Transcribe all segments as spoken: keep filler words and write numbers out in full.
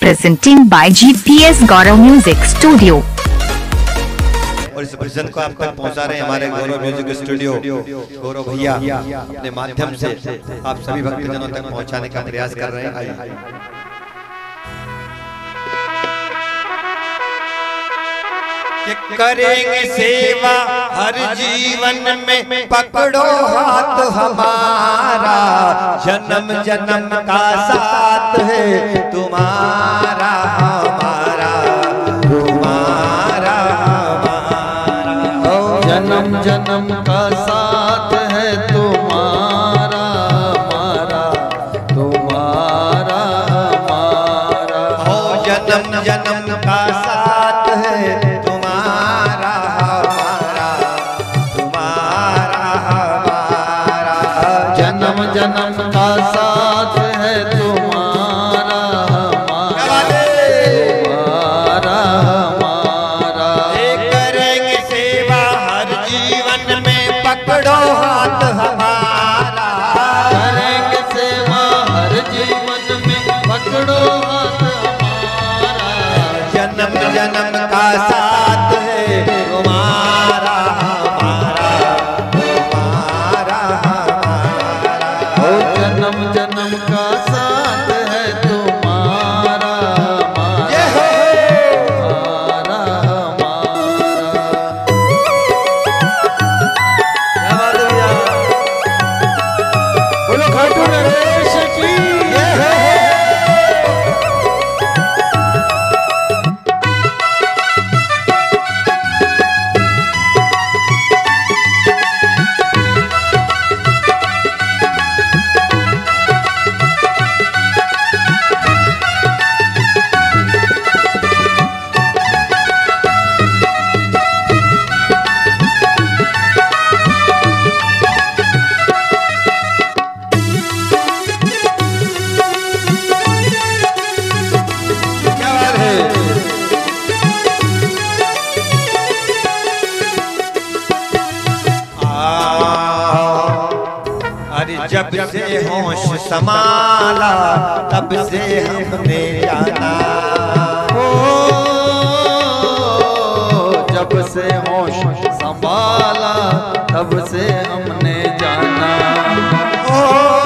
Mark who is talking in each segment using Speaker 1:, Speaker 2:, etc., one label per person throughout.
Speaker 1: presenting by G P S Gaurav Music Studio।
Speaker 2: और इस भजन को आप तक पहुंचा रहे हैं हमारे गौरव म्यूजिक स्टूडियो गौरव भैया अपने माध्यम से आप सभी भक्तजनों तक पहुंचाने का प्रयास कर रहे हैं। करेंगे सेवा हर जीवन में, पकड़ो हाथ हमारा, जन्म जन्म का साथ है तुम्हारा हमारा, तुम्हारा हमारा।
Speaker 3: जन्म जन्म का साथ है तुम्हारा हमारा, तुम्हारा हमारा।
Speaker 2: हो जन्म जन्म का साथ है
Speaker 3: जन्म का साथ है तुम्हारा हमारा, तुम्हारा हमारा।
Speaker 2: करेंगे सेवा हर जीवन में, पकड़ो हाथ हमारा,
Speaker 3: करेंगे सेवा हर जीवन में, पकड़ो हाथ हमारा।
Speaker 2: जन्म जन्म का साथ है तुम्हारा हमारा, तुम्हारा हमारा।
Speaker 3: जन्म जन्म का साथ है तुम्हारा हमारा, तुम्हारा हमारा। बोलो खाटू नरेश की
Speaker 2: जब से होश संभाला तब से हमने जाना,
Speaker 3: ओ जब से होश संभाला तब से हमने जाना,
Speaker 2: ओ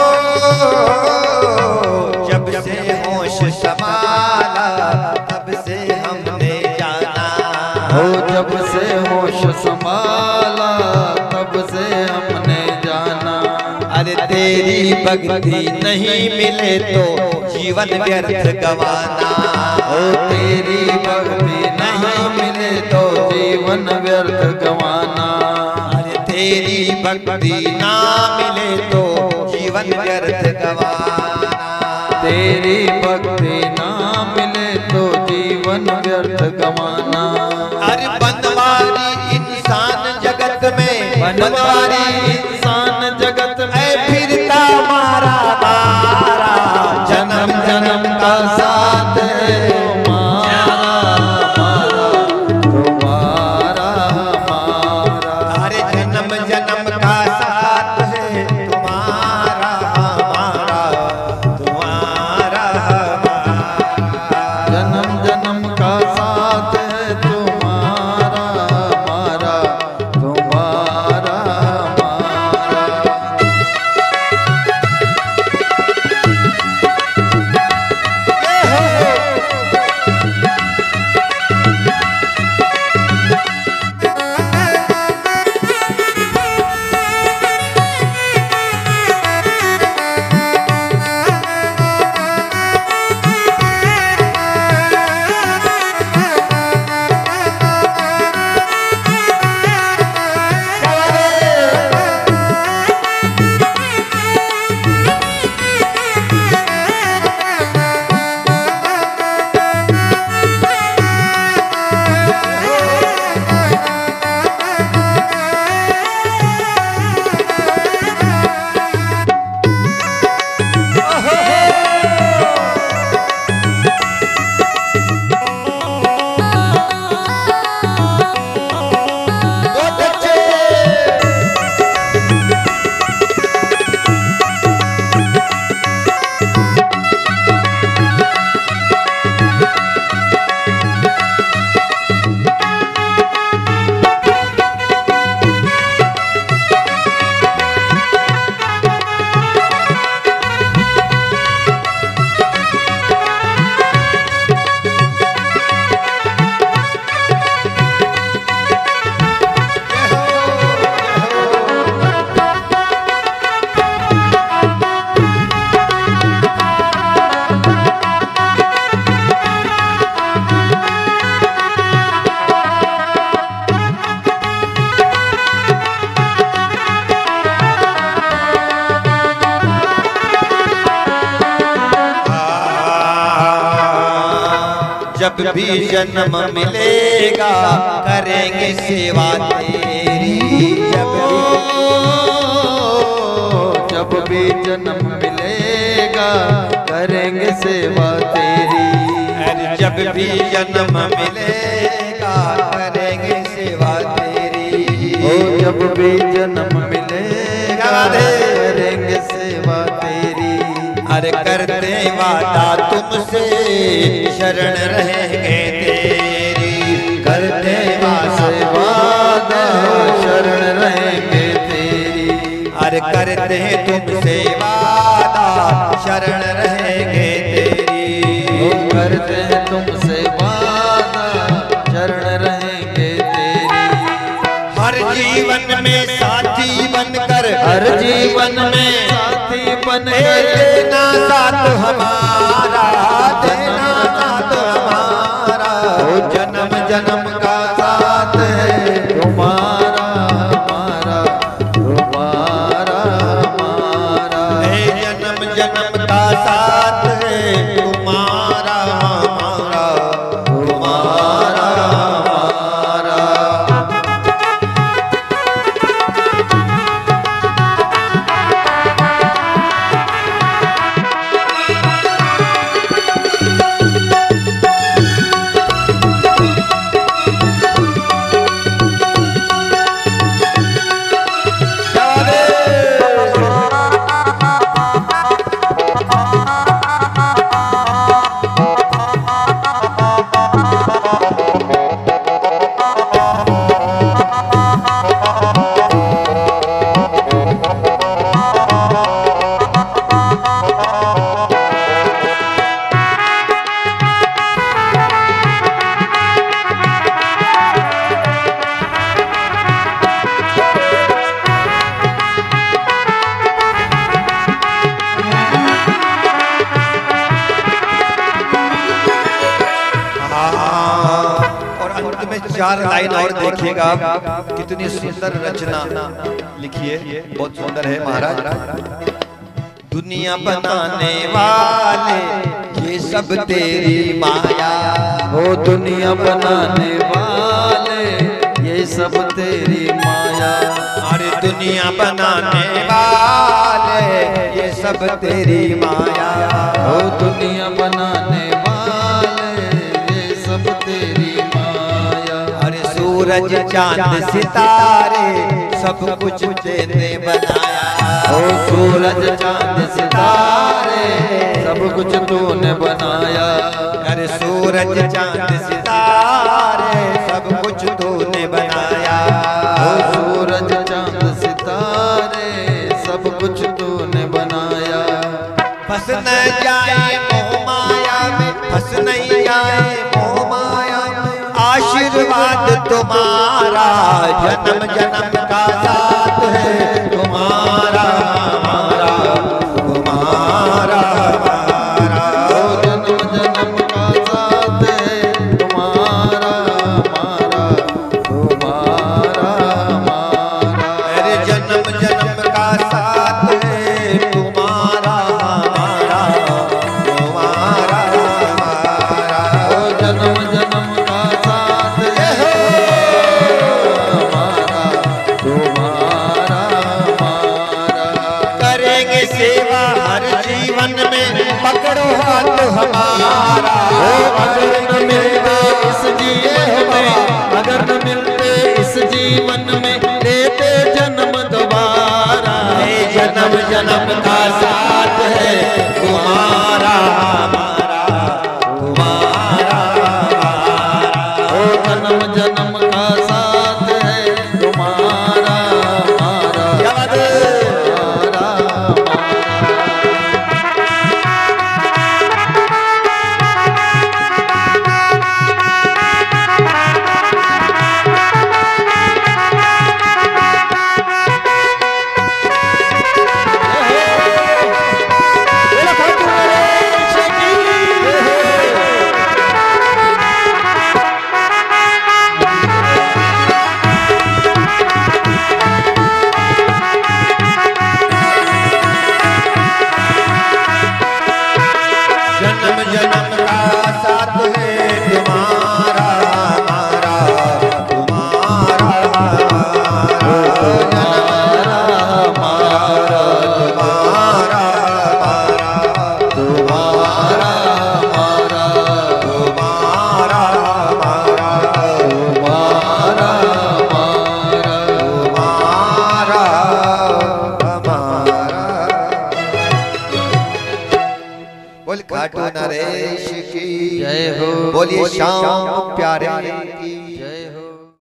Speaker 2: जब से होश संभाला तब से हमने जाना,
Speaker 3: ओ जब से होश संभाला तब से हमने जाना।
Speaker 2: अरे तेरी भक्ति नहीं मिले तो जीवन व्यर्थ गवाना,
Speaker 3: ओ तेरी भक्ति नहीं मिले तो जीवन व्यर्थ गवाना।
Speaker 2: अरे तेरी भक्ति ना मिले तो जीवन व्यर्थ गवाना,
Speaker 3: तेरी भक्ति ना मिले तो जीवन व्यर्थ गवाना।
Speaker 2: अरे बनवारी इंसान जगत में,
Speaker 3: बनवारी इंसान जगत में,
Speaker 2: फिरता मारा मारा, जन्म जन्म का साथ है
Speaker 3: तुम्हारा हमारा, तुम्हारा हमारा।
Speaker 2: अरे जन्म जन्म का साथ है तुम्हारा हमारा, तुम्हारा हमारा।
Speaker 3: जन्म जन्म का साथ है तुम्हारा हमारा, तुम्हारा हमारा।
Speaker 2: जब भी जन्म मिलेगा करेंगे सेवा तेरी। जब
Speaker 3: जब भी जन्म मिलेगा करेंगे सेवा तेरी।
Speaker 2: जब भी जन्म मिलेगा करेंगे सेवा तेरी।
Speaker 3: ओ जब भी जन्म मिलेगा करेंगे सेवा तेरी।
Speaker 2: अरे करते वादा तुमसे शरण रहेंगे तेरी। करते
Speaker 3: वादा शरण रहेंगे तेरी।
Speaker 2: अरे करते तुमसे वादा शरण रहेंगे तेरी।
Speaker 3: करते हैं तुमसे वादा शरण रहेंगे तेरी।
Speaker 2: हर जीवन में साथी बनकर,
Speaker 3: हर जीवन में साथी बनकर
Speaker 2: देना साथ हमारा, देना साथ हमारा।
Speaker 3: ओ जन्म जन्म का साथ है तुम्हारा हमारा, तुम्हारा हमारा।
Speaker 2: जन्म जन्म का साथ है तुम्हारा हमारा, तुम्हारा हमारा। चार लाइन और देखिएगा कितनी सुंदर रचना लिखी है, बहुत सुंदर है महाराज। दुनिया बनाने वाले ये सब तेरी माया।
Speaker 3: हो दुनिया बनाने वाले ये सब तेरी माया।
Speaker 2: अरे दुनिया बनाने वाले ये सब तेरी माया।
Speaker 3: हो दुनिया बनाने वाले ये सब तेरी माया।
Speaker 2: अरे सूरज चांद सितारे सब कुछ तेने बनाया।
Speaker 3: ओ सूरज चांद सितारे सब कुछ तूने बनाया।
Speaker 2: अरे सूरज चांद सितारे सब कुछ तूने बनाया।
Speaker 3: ओ सूरज चांद सितारे सब कुछ तूने बनाया।
Speaker 2: फंस न जाए मोह माया में, फंस नहीं जाए मोह माया में। आशीर्वाद तुम्हारा जन्म जन्म का साथ है तुम्हारा हमारा, तुम्हारा हमारा।
Speaker 3: ओ जन्म जन्म का साथ है तुम्हारा हमारा, तुम्हारा हमारा।
Speaker 2: अरे जन्म जन्म का साथ है तुम्हारा हमारा, तुम्हारा हमारा।
Speaker 3: ओ जन्म जन्म का साथ है हमारा, तुम्हारा हमारा।
Speaker 2: करेंगे सेवा हर जीवन में, पकड़ो हाथ हमारा।
Speaker 3: अगर न मिलते इस जीवन में, अगर न मिलते इस जीवन में, लेते जन्म दोबारा।
Speaker 2: जन्म जन्म का साथ है तुम्हारा हमारा, तुम्हारा हमारा।
Speaker 3: ओ जन्म जन्म का साथ है तुम्हारा हमारा, तुम्हारा हमारा।
Speaker 2: जन्म जन्म का साथ है तुम्हारा हमारा तुम्हारा बोल खाटू नरेश की
Speaker 3: जय हो।
Speaker 2: बोलिए श्याम प्यारे की